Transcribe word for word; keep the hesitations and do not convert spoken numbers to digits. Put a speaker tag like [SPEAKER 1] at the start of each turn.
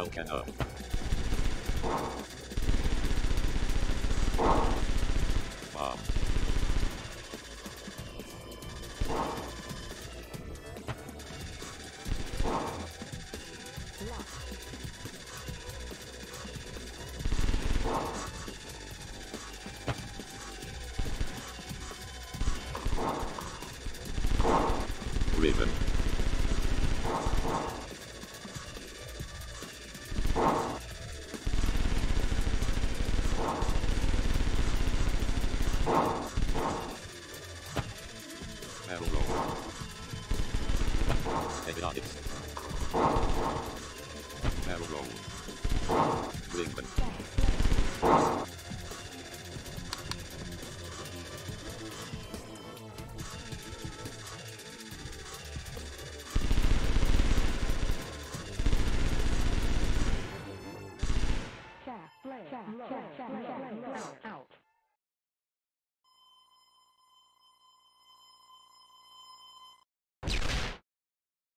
[SPEAKER 1] volcano. Bomb. Ribbon. Barrel roll. Exotics. Barrel roll. Ringman.
[SPEAKER 2] Shaft, flare, shaft, flare, shaft, flare,